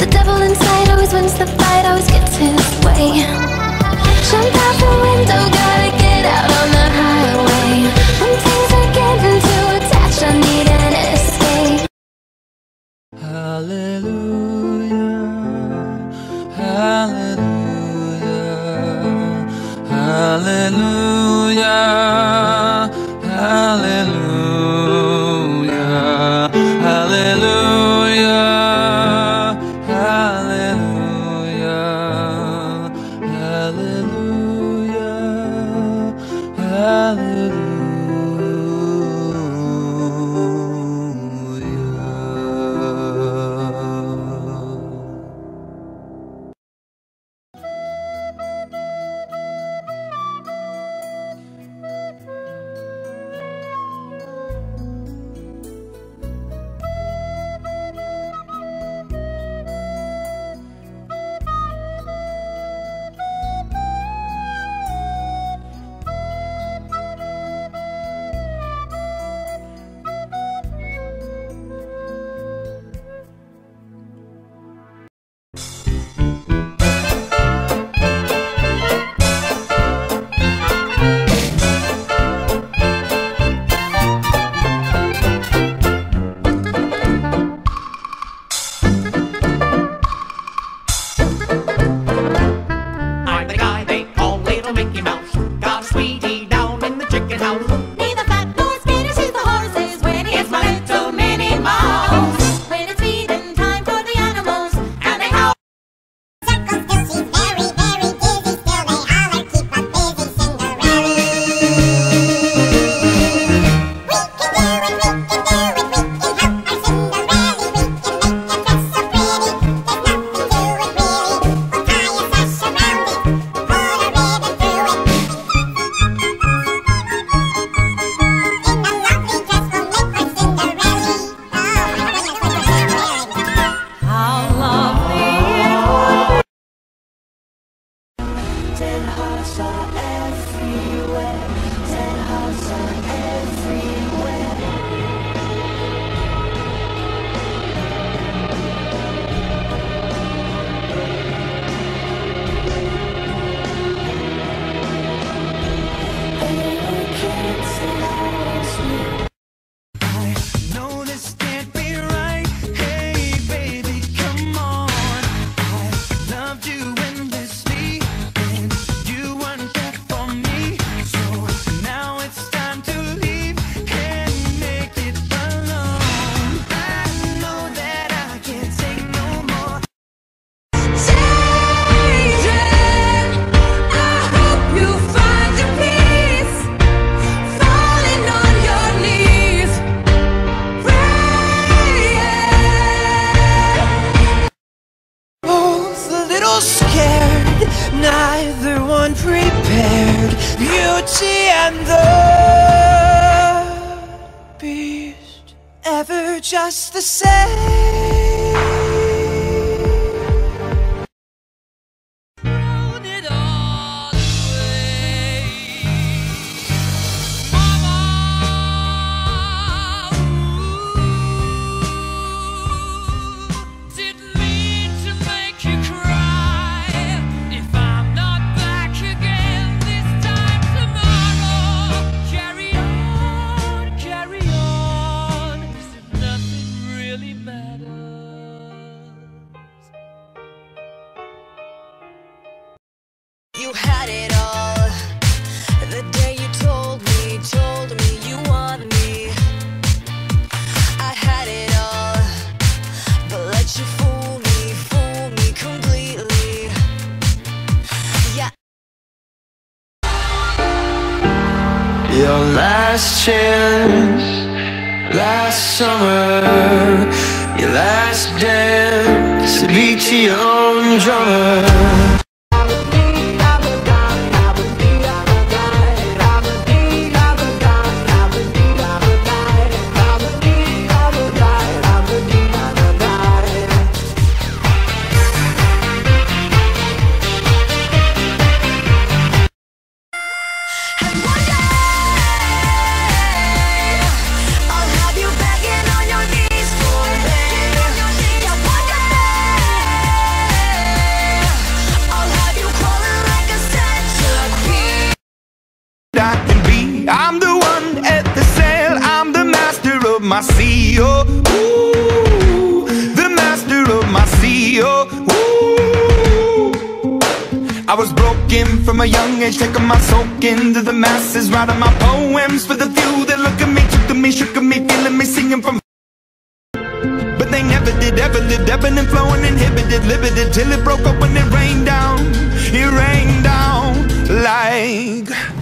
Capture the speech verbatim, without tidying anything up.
The devil inside always wins the fight, always gets his way. Jump out the window, gotta get out on the highway. When things are getting too attached, I need an escape. Hallelujah, hallelujah, hallelujah, hallelujah, hallelujah, hallelujah, hallelujah, hallelujah. Scared, neither one prepared. Beauty and the Beast, ever just the same. Thrown it all away. Mama, ooh, didn't mean to make you cry. You had it all the day you told me, told me you wanted me. I had it all, but let you fool me, fool me completely. Yeah. Your last chance, last summer, your last dance, to beat to your own drummer. I'll have you begging on your knees for me. Yeah, one day my C E O. Ooh, the master of my C E O. Ooh. I was broken from a young age, taking my soak into the masses, writing my poems for the few that look at me, took to me, shook at me, feeling me, singing from. But they never did, ever lived, ebbing and flowing, inhibited, limited, till it broke up when it rained down. It rained down like